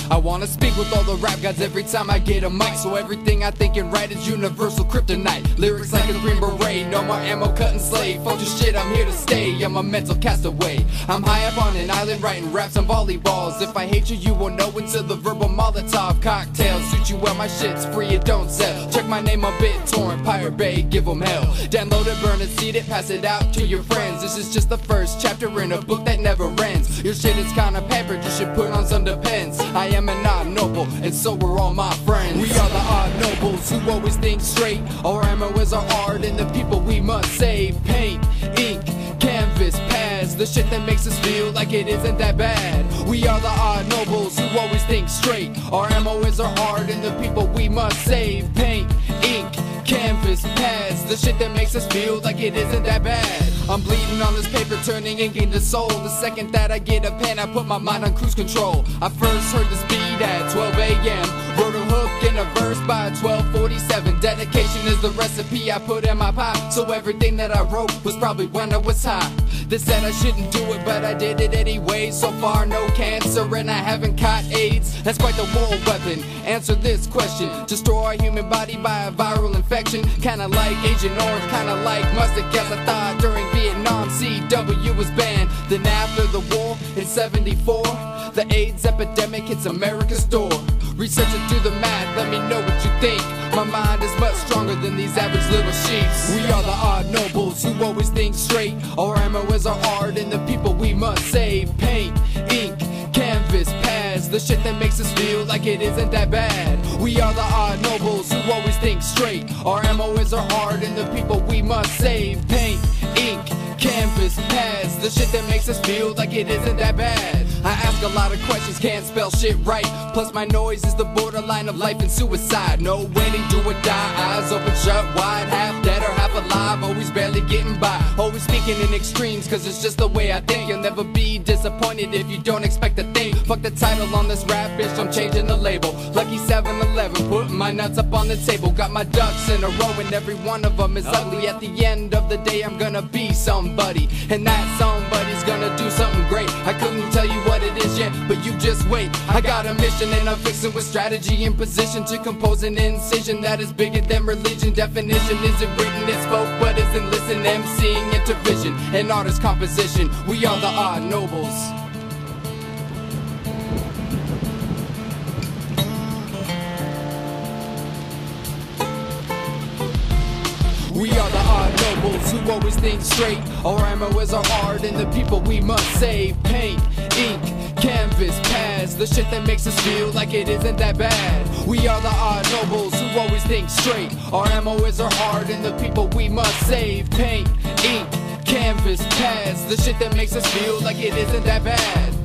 I wanna speak with all the rap gods every time I get a mic, so everything I think and write is universal kryptonite. Lyrics like a green beret, no more ammo cutting slave. Fuck your shit, I'm here to stay, I'm a mental castaway. I'm high up on an island writing raps on volleyballs. If I hate you, you won't know until the verbal Molotov cocktail. Suit you well, my shit's free, it don't sell. Check my name on BitTorrent, Pirate Bay, give them hell. Download it, burn it, seed it, pass it out to your friends. This is just the first chapter in a book that never ends. Your shit is kinda pampered, you should put on some Depends. I am an odd noble, and so we're all my friends. We are the odd nobles who always think straight. Our ammo is our art and the people we must save. Paint, ink, canvas, pads, the shit that makes us feel like it isn't that bad. We are the odd nobles who always think straight. Our ammo is our art and the people we must save. Paint, ink, canvas, pads, the shit that makes us feel like it isn't that bad. I'm bleeding on this paper, turning ink into soul. The second that I get a pen, I put my mind on cruise control. I first heard this beat at 12 a.m. Wrote a hook and a verse by 12:47. Dedication is the recipe I put in my pie, so everything that I wrote was probably when I was high. They said I shouldn't do it, but I did it anyway. So far no cancer and I haven't caught AIDS. That's quite the war weapon. Answer this question: destroy a human body by a viral infection. Kinda like Agent Orange, kinda like mustard gas. I thought during Vietnam CW was banned. Then after the war in '74, the AIDS epidemic hits America's door. Research it, do the math, let me know what you think. My mind is much stronger than these average little sheeps. We are the odd nobles who always think straight. Our ammo is our art and the people we must save. Paint, ink, canvas, pads, the shit that makes us feel like it isn't that bad. We are the odd nobles who always think straight. Our ammo is our art and the people we must save. Paint, ink, canvas, pads, the shit that makes us feel like it isn't that bad. I ask a lot of questions, can't spell shit right. Plus my noise is the borderline of life and suicide. No waiting, do or die, eyes open shut wide. Half dead or half alive, always barely getting by. Always speaking in extremes, cause it's just the way I think. You'll never be disappointed if you don't expect a thing. Fuck the title on this rap, bitch, I'm changing the label. Lucky 7-Eleven, putting my nuts up on the table. Got my ducks in a row and every one of them is ugly. At the end of the day I'm gonna be somebody, and that somebody's gonna do something great. I couldn't tell you what it is yet, but you just wait. I got a mission and I'm fixing with strategy in position to compose an incision that is bigger than religion. Definition isn't written, it's spoke, but isn't listened. MCing into vision, an artist's composition. We are the odd nobles. We are the odd nobles who always think straight. Our ammo is our art and the people we must save. Paint, ink, canvas, pads, the shit that makes us feel like it isn't that bad. We are the odd nobles who always think straight. Our ammo is our art and the people we must save. Paint, ink, canvas, pads, the shit that makes us feel like it isn't that bad.